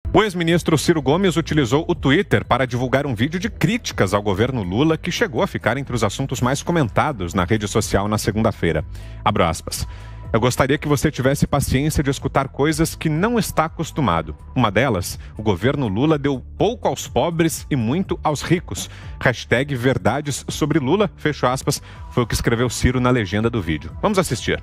O ex-ministro Ciro Gomes utilizou o Twitter para divulgar um vídeo de críticas ao governo Lula que chegou a ficar entre os assuntos mais comentados na rede social na segunda-feira. Abro aspas. Eu gostaria que você tivesse paciência de escutar coisas que não está acostumado. Uma delas, o governo Lula deu pouco aos pobres e muito aos ricos. Hashtag verdades sobre Lula, fecho aspas, foi o que escreveu Ciro na legenda do vídeo. Vamos assistir.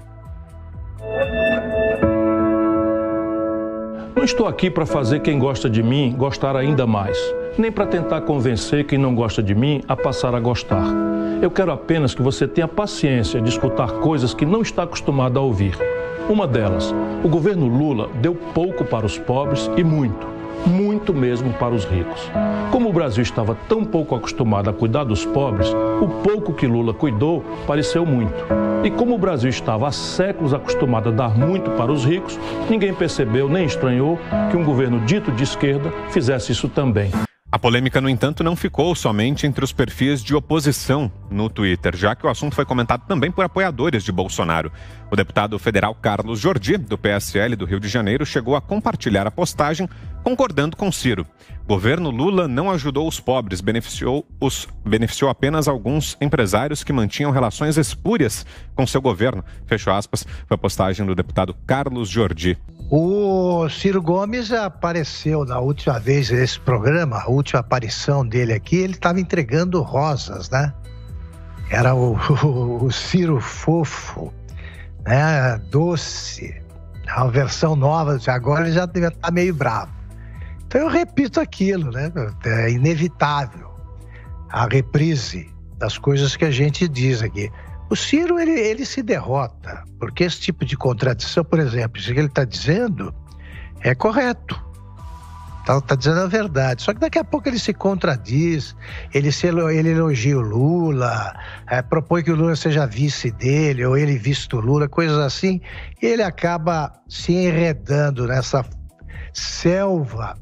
Não estou aqui para fazer quem gosta de mim gostar ainda mais, nem para tentar convencer quem não gosta de mim a passar a gostar. Eu quero apenas que você tenha paciência de escutar coisas que não está acostumado a ouvir. Uma delas, o governo Lula deu pouco para os pobres e muito mesmo para os ricos. Como o Brasil estava tão pouco acostumado a cuidar dos pobres, o pouco que Lula cuidou pareceu muito. E como o Brasil estava há séculos acostumado a dar muito para os ricos, ninguém percebeu nem estranhou que um governo dito de esquerda fizesse isso também. A polêmica, no entanto, não ficou somente entre os perfis de oposição no Twitter, já que o assunto foi comentado também por apoiadores de Bolsonaro. O deputado federal Carlos Jordi, do PSL do Rio de Janeiro, chegou a compartilhar a postagem concordando com Ciro. Governo Lula não ajudou os pobres, beneficiou apenas alguns empresários que mantinham relações espúrias com seu governo. Fecho aspas, foi a postagem do deputado Carlos Jordi. O Ciro Gomes apareceu na última vez nesse programa, a última aparição dele aqui, ele estava entregando rosas, né? Era o Ciro fofo, né? Doce, a versão nova, agora ele já deve estar meio bravo. Então eu repito aquilo, né? É inevitável a reprise das coisas que a gente diz aqui. O Ciro, ele se derrota, porque esse tipo de contradição, por exemplo, isso que ele está dizendo é correto. Está dizendo a verdade. Só que daqui a pouco ele se contradiz, ele elogia o Lula, propõe que o Lula seja vice dele, ou ele vice do Lula, coisas assim, e ele acaba se enredando nessa selva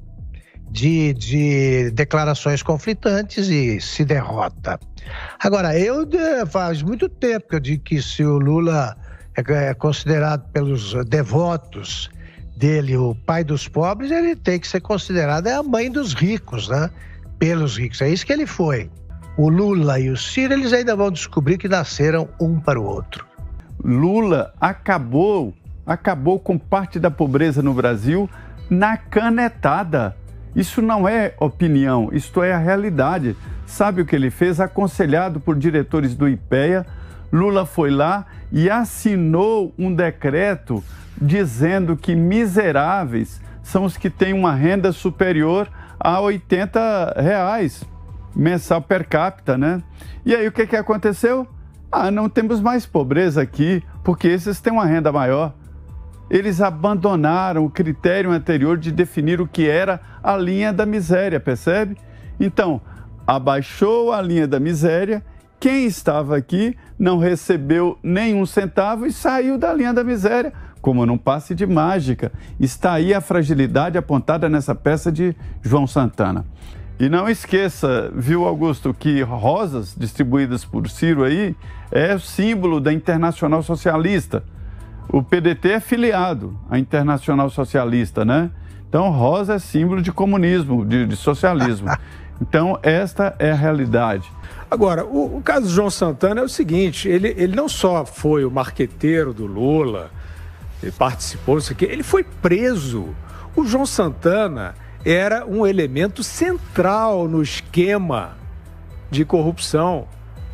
de declarações conflitantes e se derrota. Agora, faz muito tempo que eu digo que se o Lula é considerado pelos devotos dele o pai dos pobres, ele tem que ser considerado a mãe dos ricos, né? Pelos ricos. É isso que ele foi. O Lula e o Ciro, eles ainda vão descobrir que nasceram um para o outro. Lula acabou com parte da pobreza no Brasil na canetada. Isso não é opinião, isto é a realidade. Sabe o que ele fez? Aconselhado por diretores do IPEA, Lula foi lá e assinou um decreto dizendo que miseráveis são os que têm uma renda superior a R$80 mensal per capita, né? E aí o que aconteceu? Não temos mais pobreza aqui, porque esses têm uma renda maior. Eles abandonaram o critério anterior de definir o que era a linha da miséria, percebe? Então, abaixou a linha da miséria, quem estava aqui não recebeu nenhum centavo e saiu da linha da miséria, como num passe de mágica. Está aí a fragilidade apontada nessa peça de João Santana. E não esqueça, viu, Augusto, que rosas distribuídas por Ciro aí é o símbolo da Internacional Socialista. O PDT é filiado à Internacional Socialista, né? Então, rosa é símbolo de comunismo, de socialismo. Então, esta é a realidade. Agora, o caso do João Santana é o seguinte, ele não só foi o marqueteiro do Lula, ele participou disso aqui, ele foi preso. O João Santana era um elemento central no esquema de corrupção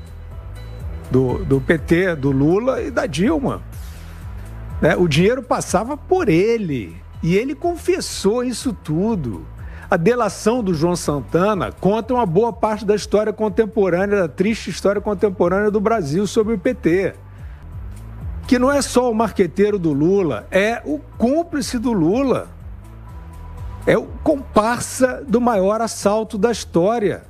do PT, do Lula e da Dilma. O dinheiro passava por ele e ele confessou isso tudo. A delação do João Santana conta uma boa parte da história contemporânea, da triste história contemporânea do Brasil sobre o PT. Que não é só o marqueteiro do Lula, é o cúmplice do Lula. É o comparsa do maior assalto da história.